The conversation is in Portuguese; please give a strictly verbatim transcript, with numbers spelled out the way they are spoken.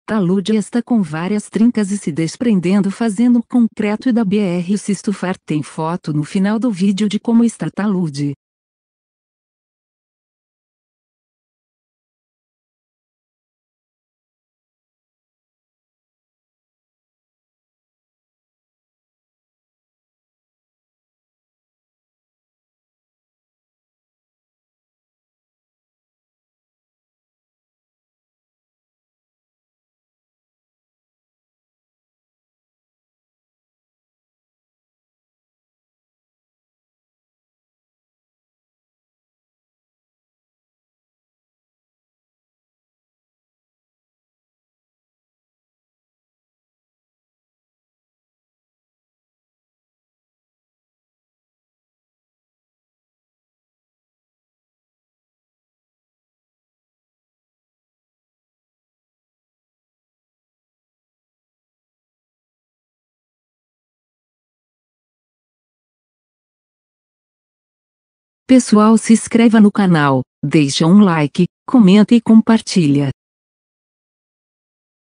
talude está com várias trincas e se desprendendo fazendo concreto e da B R se estufar. Tem foto no final do vídeo de como está talude. Pessoal, se inscreva no canal, deixa um like, comenta e compartilha.